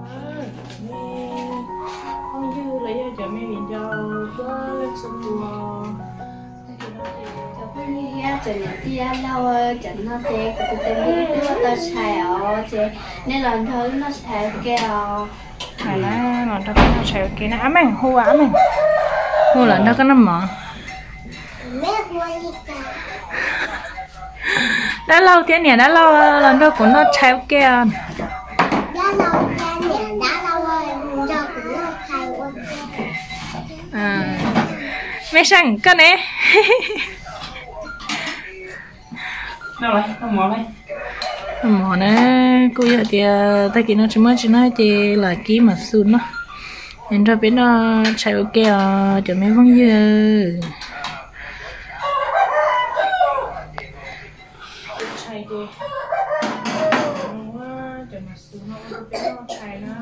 không dư lấy cho mẹ mình cho bớt lên sông đùa cho bữa nay cho nó tia lâu cho nó tê cái tên nó tao tshai ở chị nên lần thứ nó tshai keo này nó lần thứ nó tshai keo nó ám ảnh hua hua lần đó có nó mở đã lâu thế nhỉ đã lâu lần đó cũng nó tshai keo mẹ sang cái này đâu rồi nó mỏ đây mỏ này cô giờ thì ta kia nó chỉ nói thì là ký mà sun nó nên cho biết nó chạy ok cho mấy con dư chạy đi cho mà sun nó biết nó chạy nó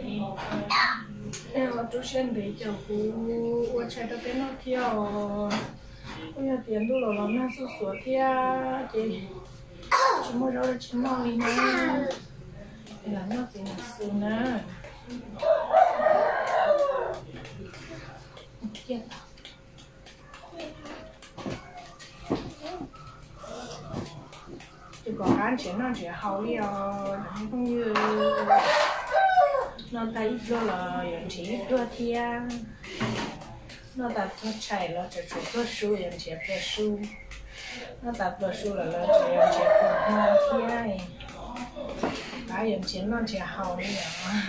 em chú sen để cho cô chạy đó biết nó theo bây giờ tiền đu lò nó sốt sốt theo chị chỉ mua rau chỉ mua đi nè là nó thì là sun nè chỉ có ăn chén nó chỉ hậu đi không như nó ta ít rồi là chỉ ít rồi thì nó ta nó chạy là chỉ chụp cái số những chỉ cái số nó ta cái số là chỉ những chỉ cái hoa thì cả những chỉ nó chỉ hậu đi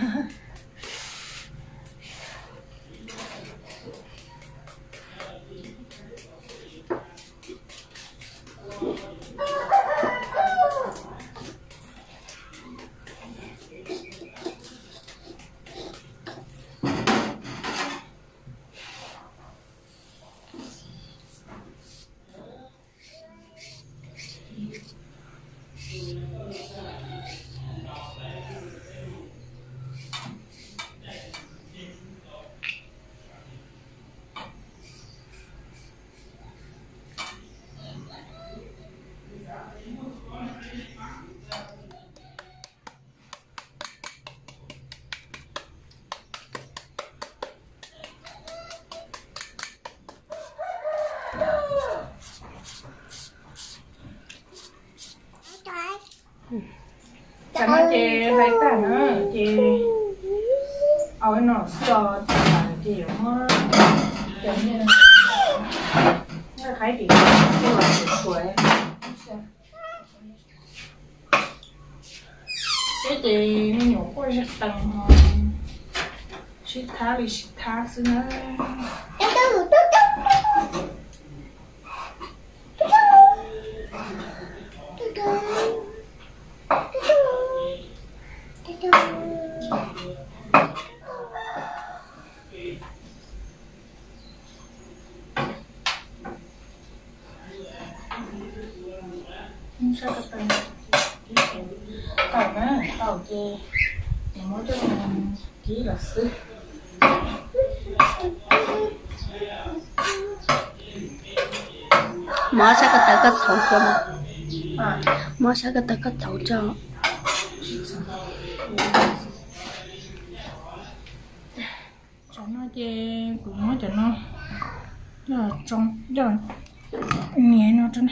cho nó chị lấy cả nữa chị ôi nó cho chị nó giống như nó thấy chị cái loại sủi cái chị nó nhổ qua rất tầng xịt thá xí nữa sao cái tầng tàu á tàu chè mỗi cái chỉ là sứ mở sao cái tay cắt thấu cho mở sao cái tay cắt thấu cho nó chè cũng nó cho nó là trong rồi nhẹ nó trên này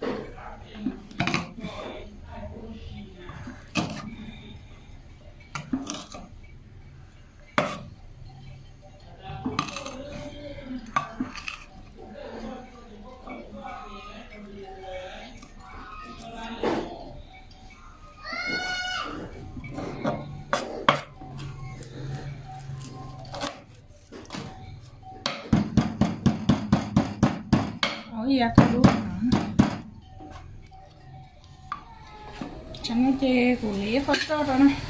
dạ tôi đúng chẳng nó chê của lý phát ra rồi này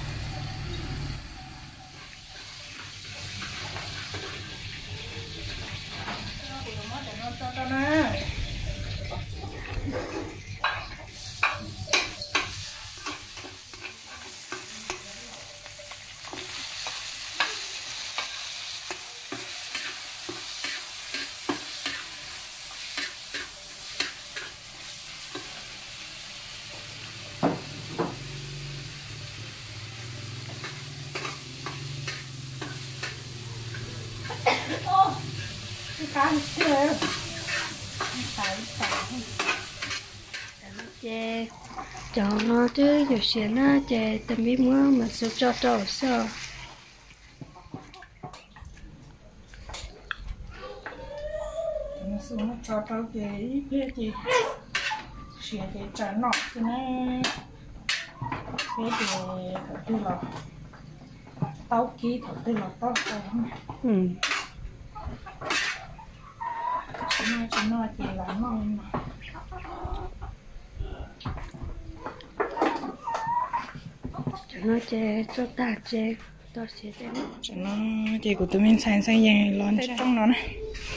chè cho nó chứ giờ xe nó chè tầm biết mua mà sụp cho sao nó xuống nó cho cái gì xe cái trả nọ thì nó cái gì tư lọ tao ký thật tư lọ tao không nó chỉ là ngon mà cho nó chè cho ta chè to sẽ chè cho nó chè của tụi mình sang sang dàn lon trong nó này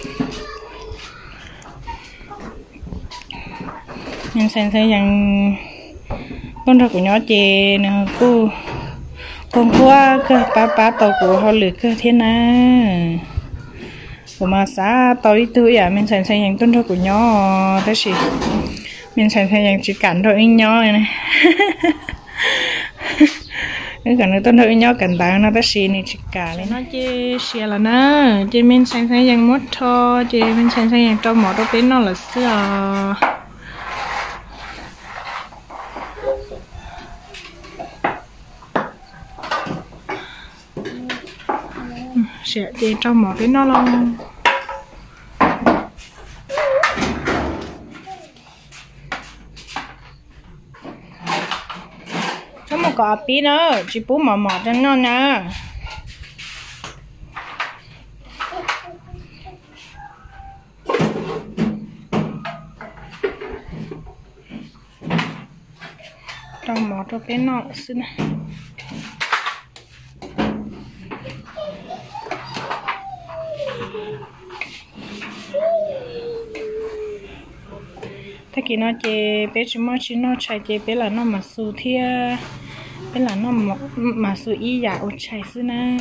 mình sang sang dàn con ra của nhỏ chè nè cô con qua cơ ba tàu của họ lựa cơ thế nào của mà xã tàu đi tươi à mình sang sang dàn con ra của nhỏ thế gì mình sang sang dàn chỉ cản rồi nhỏ này cái cái này tôi hơi nhỏ cẩn thận nó ta xì này chỉ cả lên nó chơi xì là nó chơi mình sang sang dàn mốt thôi chơi mình sang sang dàn trong mỏ đâu bên nó là xưa sẽ chơi trong mỏ bên nó luôn một cọ pí nữa chỉ bú mỏ cho nó nè trong mỏ cho cái nọ xin nè thế kia nó chơi bé chỉ nó chạy chơi bé là nó mà su thia bé là nó mà su ý giả ở chạy xí nè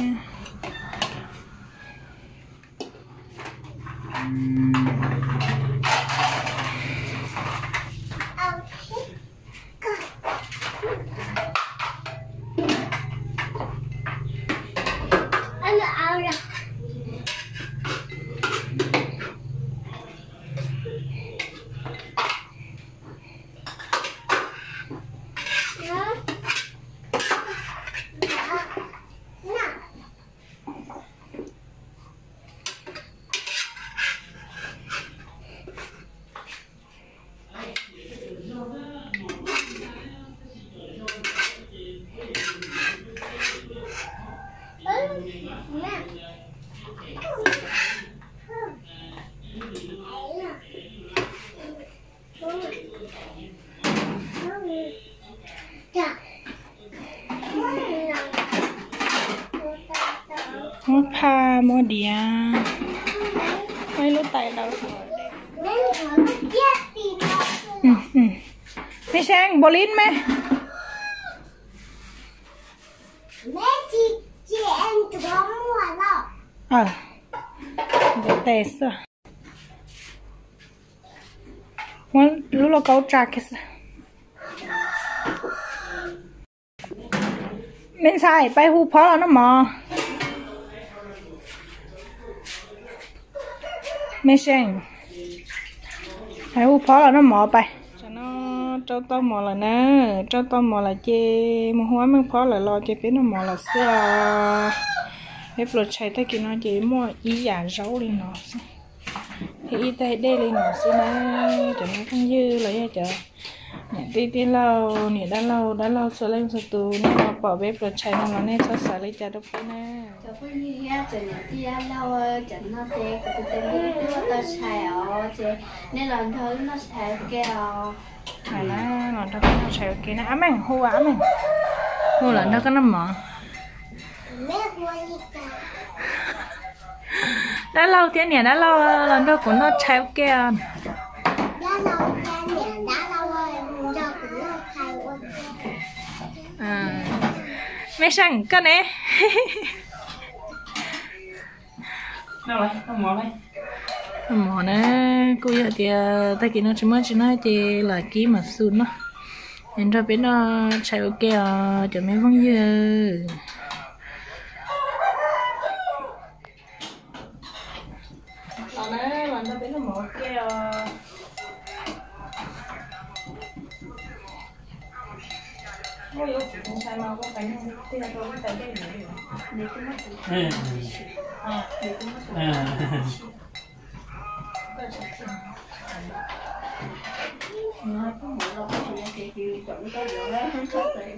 mua pha mua đĩa mấy lúc tay đâu mẹ sang bò lin mẹ chị em tụi nó mua rồi để test muốn lúc nó câu trà cái mình xài bay hú phó là nó mò mình xem bay hú phó là nó mò bay cho nó cho tao mò là nè cho tao mò là chê mua hóa mình phó là lo chê biết nó mò là xưa cái flow chạy tới kia nó chỉ mua ý giả rau lên nó thì y tế đây lên nó xí nè cho nó không dư lấy cho tí lâu nè đã lâu sửa lên sửa tù nè bỏ bếp rồi chạy nó nè sao xả lấy cho đâu nè cho cái như thế cho nó đi lâu cho nó tê cái tê đi tao xài ở chứ nên lần thứ nó xài keo này nè lần thứ nó xài kia nè ám anh hô lần đó có nó mở đã lâu thế nè đã lâu lần đó cũng nó xài keo mẹ sang cái này đâu rồi không mỏ đây mỏ nè cô giờ thì ta kia nó chỉ nói thì là ký mà sun nó nên cho bên nó chạy ok cho mấy vấn dư lần đó bên nó mỏ ok 我有普通菜吗？我反正这个都是在这里有。你怎么煮？啊，你怎么煮？这是nó có mỗi lần có nhà chị kêu chọn có được đó không có tiền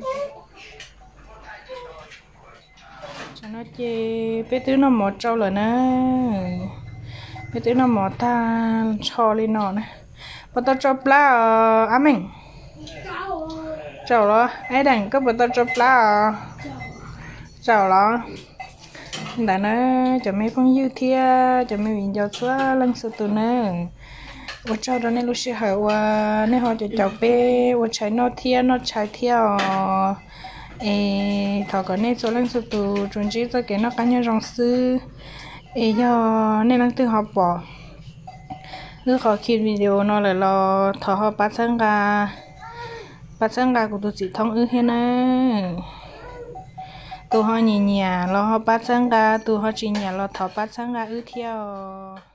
cho nó chê bé tứ nó một trâu rồi nè bé tứ nó một ta cho lên nó nè bắt tao cho plá à mình trâu đó ấy đằng có bắt tao cho plá trâu đó đã nó cho mấy phong dư thia cho mấy mình cho chúa lăng sự tụ nè 我找到那路是好啊，那好就找呗，我才那天那才跳，诶，他个那做人是都总之在给那干人让事，诶要那人都好饱，如果看 video 那来了，他好把成个个都只通些呢，都好年年，然后把成个都好几年了，他把成个跳。